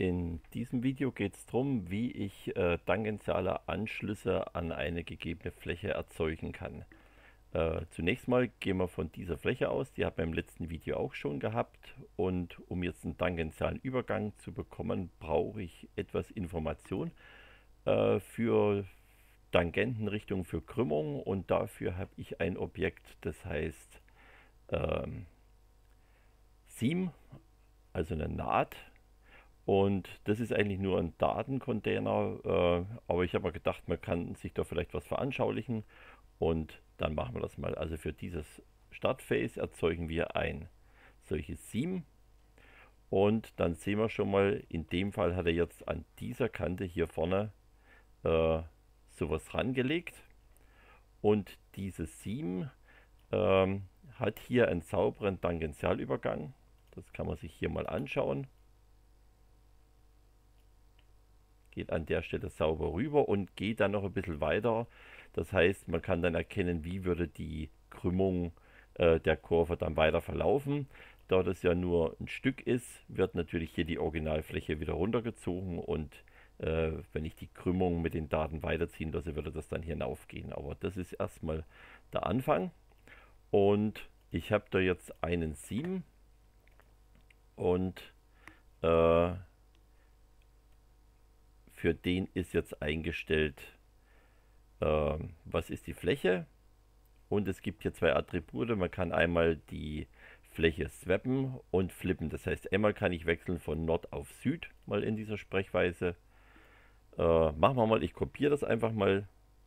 In diesem Video geht es darum, wie ich tangentiale Anschlüsse an eine gegebene Fläche erzeugen kann. Zunächst mal gehen wir von dieser Fläche aus, die hat man im letzten Video auch schon gehabt, und um jetzt einen tangentialen Übergang zu bekommen, brauche ich etwas Information für Tangentenrichtung für Krümmung, und dafür habe ich ein Objekt, das heißt ähm, Seam, also eine Naht. Und das ist eigentlich nur ein Datencontainer, aber ich habe mir gedacht, man kann sich da vielleicht was veranschaulichen, und dann machen wir das mal. Also für dieses Startphase erzeugen wir ein solches Seam, und dann sehen wir schon mal, in dem Fall hat er jetzt an dieser Kante hier vorne sowas rangelegt, und dieses Seam hat hier einen sauberen Tangentialübergang. Das kann man sich hier mal anschauen. Geht an der Stelle sauber rüber und geht dann noch ein bisschen weiter. Das heißt, man kann dann erkennen, wie würde die Krümmung der Kurve dann weiter verlaufen. Da das ja nur ein Stück ist, wird natürlich hier die Originalfläche wieder runtergezogen, und wenn ich die Krümmung mit den Daten weiterziehen lasse, würde das dann hier hinaufgehen. Aber das ist erstmal der Anfang, und ich habe da jetzt einen Seam, und für den ist jetzt eingestellt, was ist die Fläche, und es gibt hier zwei Attribute. Man kann einmal die Fläche swappen und flippen. Das heißt, einmal kann ich wechseln von Nord auf Süd, mal in dieser Sprechweise. Machen wir mal, ich kopiere das einfach mal.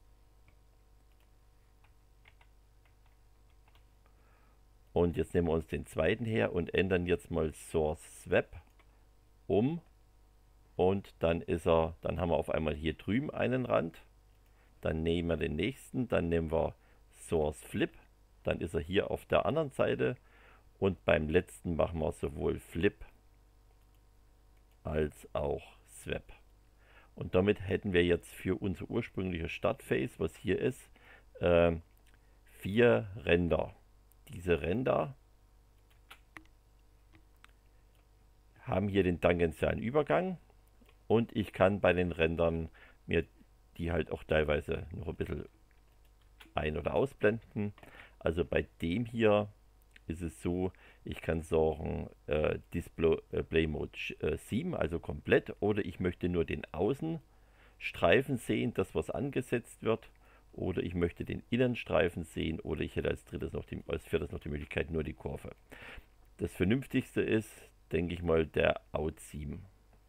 Und jetzt nehmen wir uns den zweiten her und ändern jetzt mal Source Swap um. Und dann dann haben wir auf einmal hier drüben einen Rand. Dann nehmen wir den nächsten, dann nehmen wir Source Flip, dann ist er hier auf der anderen Seite, und beim letzten machen wir sowohl Flip als auch Swap. Und damit hätten wir jetzt für unser ursprüngliches Startphase, was hier ist, 4 Ränder. Diese Ränder haben hier den tangentialen Übergang, und ich kann bei den Rändern mir die halt auch teilweise noch ein bisschen ein- oder ausblenden. Also bei dem hier ist es so, ich kann sagen Display Mode Seam, also komplett, oder ich möchte nur den Außenstreifen sehen, das was angesetzt wird, oder ich möchte den Innenstreifen sehen, oder ich hätte als viertes noch die Möglichkeit nur die Kurve. Das vernünftigste ist, denke ich mal, der Out Seam.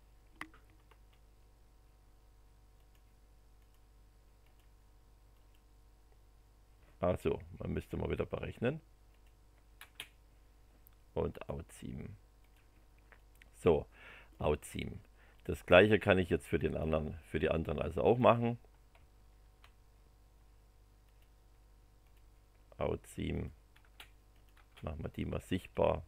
Also, man müsste mal wieder berechnen. Und Outseam. So, Outseam. Das gleiche kann ich jetzt für die anderen also auch machen. Outseam. Machen wir die mal sichtbar.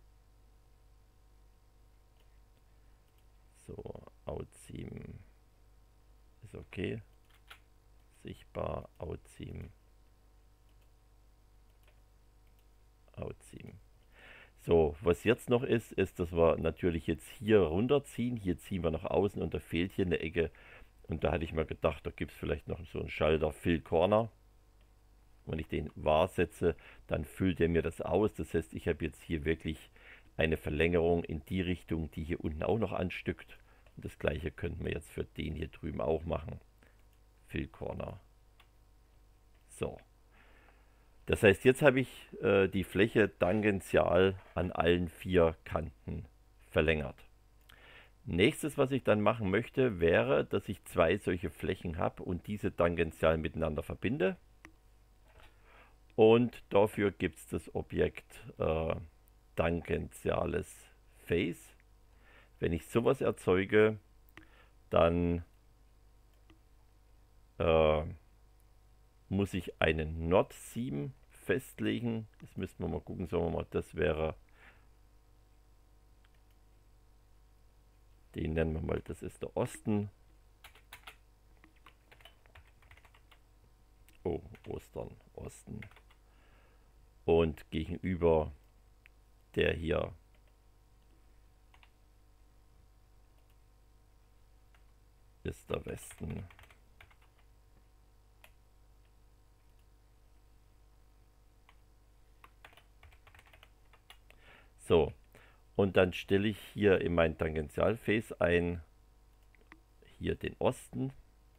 So, Outseam ist okay. Sichtbar, Outseam. Outseam. So, was jetzt noch ist, dass wir natürlich jetzt hier runterziehen. Hier ziehen wir nach außen, und da fehlt hier eine Ecke. Und da hatte ich mir gedacht, da gibt es vielleicht noch so einen Schalter Fill Corner. Wenn ich den wahr setze, dann füllt er mir das aus. Das heißt, ich habe jetzt hier wirklich eine Verlängerung in die Richtung, die hier unten auch noch anstückt. Und das gleiche könnten wir jetzt für den hier drüben auch machen. Fill Corner. So. Das heißt, jetzt habe ich die Fläche tangential an allen 4 Kanten verlängert. Nächstes, was ich dann machen möchte, wäre, dass ich 2 solche Flächen habe und diese tangential miteinander verbinde. Und dafür gibt es das Objekt tangentiales Face. Wenn ich sowas erzeuge, dann muss ich einen Not Seam festlegen. Jetzt müssten wir mal gucken, sagen wir mal, das wäre, den nennen wir mal, das ist der Osten. Oh, Osten. Und gegenüber der hier ist der Westen. So, und dann stelle ich hier in mein Tangentialface ein, hier den Osten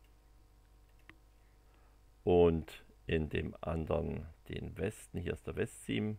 und in dem anderen den Westen. Hier ist der Westseam.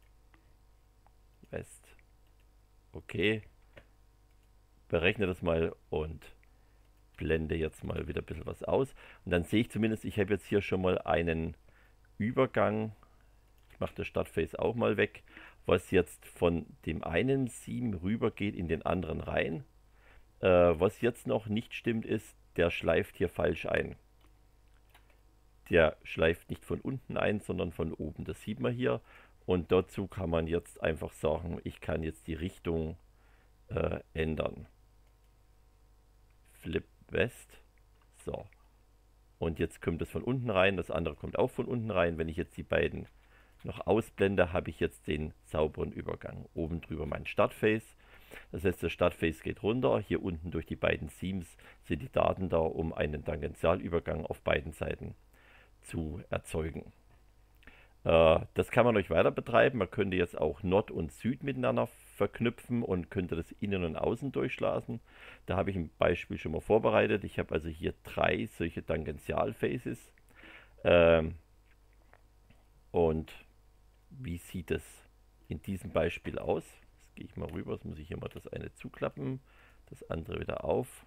West. Okay. Berechne das mal und blende jetzt mal wieder ein bisschen was aus. Und dann sehe ich zumindest, ich habe jetzt hier schon mal einen Übergang. Ich mache das Startface auch mal weg, was jetzt von dem einen Seam rüber geht in den anderen rein. Was jetzt noch nicht stimmt ist, der schleift hier falsch ein. Der schleift nicht von unten ein, sondern von oben. Das sieht man hier. Und dazu kann man jetzt einfach sagen, ich kann jetzt die Richtung ändern. Flip West. So. Und jetzt kommt das von unten rein, das andere kommt auch von unten rein. Wenn ich jetzt die beiden noch ausblende, habe ich jetzt den sauberen Übergang. Oben drüber mein Startface. Das heißt, das Startface geht runter. Hier unten durch die beiden Seams sind die Daten da, um einen Tangentialübergang auf beiden Seiten zu erzeugen. Das kann man euch weiter betreiben. Man könnte jetzt auch Nord und Süd miteinander verknüpfen und könnte das Innen und Außen durchschlagen. Da habe ich ein Beispiel schon mal vorbereitet. Ich habe also hier 3 solche Tangentialfaces. Und wie sieht es in diesem Beispiel aus? Jetzt gehe ich mal rüber. Jetzt muss ich hier mal das eine zuklappen, das andere wieder auf.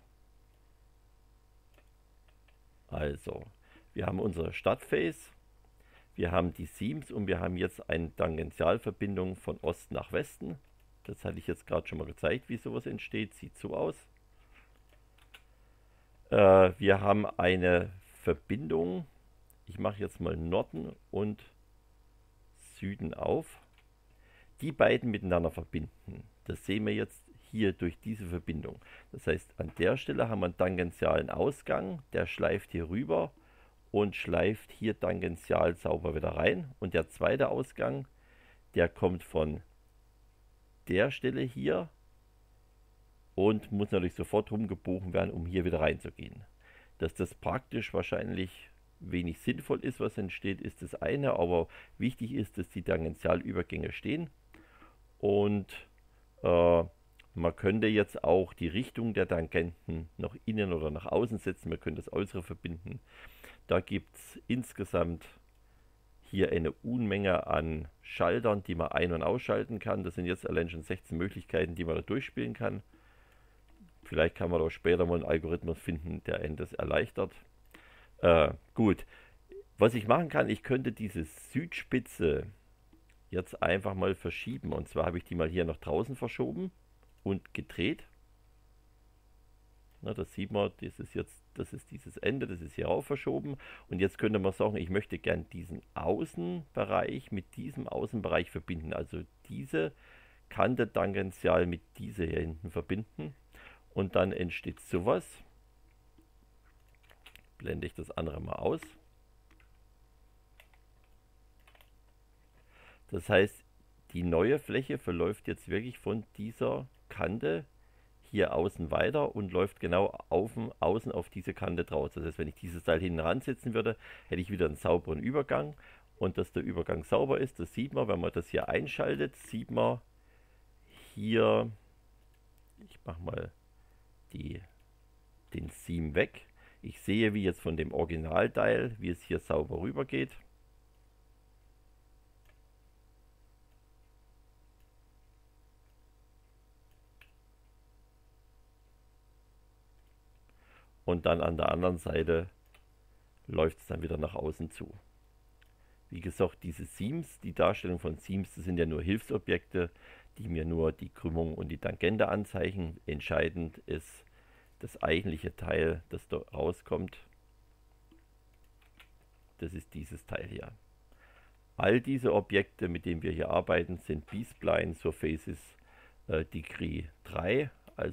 Also, wir haben unser Startface. Wir haben die Seams und wir haben jetzt eine Tangentialverbindung von Osten nach Westen. Das hatte ich jetzt gerade schon mal gezeigt, wie sowas entsteht. Sieht so aus. Wir haben eine Verbindung. Ich mache jetzt mal Norden und Süden auf. Die beiden miteinander verbinden. Das sehen wir jetzt hier durch diese Verbindung. Das heißt, an der Stelle haben wir einen tangentialen Ausgang. Der schleift hier rüber und schleift hier tangential sauber wieder rein. Und der zweite Ausgang, der kommt von der Stelle hier und muss natürlich sofort rumgebogen werden, um hier wieder reinzugehen. Dass das praktisch wahrscheinlich wenig sinnvoll ist, was entsteht, ist das eine, aber wichtig ist, dass die Tangentialübergänge stehen. Und man könnte jetzt auch die Richtung der Tangenten nach innen oder nach außen setzen. Wir können das Äußere verbinden. Da gibt es insgesamt hier eine Unmenge an Schaltern, die man ein- und ausschalten kann. Das sind jetzt allein schon 16 Möglichkeiten, die man da durchspielen kann. Vielleicht kann man da später mal einen Algorithmus finden, der einen das erleichtert. Gut, was ich machen kann, ich könnte diese Südspitze jetzt einfach mal verschieben. Und zwar habe ich die mal hier nach draußen verschoben und gedreht. Na, das sieht man, das ist dieses Ende, das ist hier auch verschoben. Und jetzt könnte man sagen, ich möchte gern diesen Außenbereich mit diesem Außenbereich verbinden. Also diese Kante tangential mit dieser hier hinten verbinden. Und dann entsteht sowas. Blende ich das andere mal aus. Das heißt, die neue Fläche verläuft jetzt wirklich von dieser Kante hier außen weiter und läuft genau außen auf diese Kante draus. Das heißt, wenn ich dieses Teil hinten ransetzen würde, hätte ich wieder einen sauberen Übergang. Und dass der Übergang sauber ist, das sieht man, wenn man das hier einschaltet, sieht man hier, ich mache mal den Seam weg. Ich sehe, wie jetzt von dem Originalteil, wie es hier sauber rüber geht. Und dann an der anderen Seite läuft es dann wieder nach außen zu. Wie gesagt, diese Seams, die Darstellung von Seams, das sind ja nur Hilfsobjekte, die mir nur die Krümmung und die Tangente anzeigen. Entscheidend ist das eigentliche Teil, das da rauskommt. Das ist dieses Teil hier. All diese Objekte, mit denen wir hier arbeiten, sind B-Spline Surfaces Degree 3.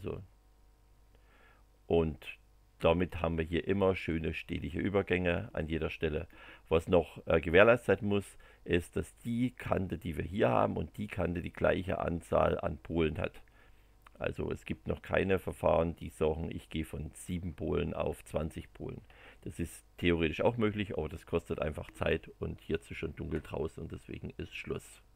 Und damit haben wir hier immer schöne stetige Übergänge an jeder Stelle. Was noch gewährleistet sein muss, ist, dass die Kante, die wir hier haben und die Kante die gleiche Anzahl an Polen hat. Also es gibt noch keine Verfahren, die sagen, ich gehe von 7 Polen auf 20 Polen. Das ist theoretisch auch möglich, aber das kostet einfach Zeit und jetzt ist schon dunkel draußen und deswegen ist Schluss.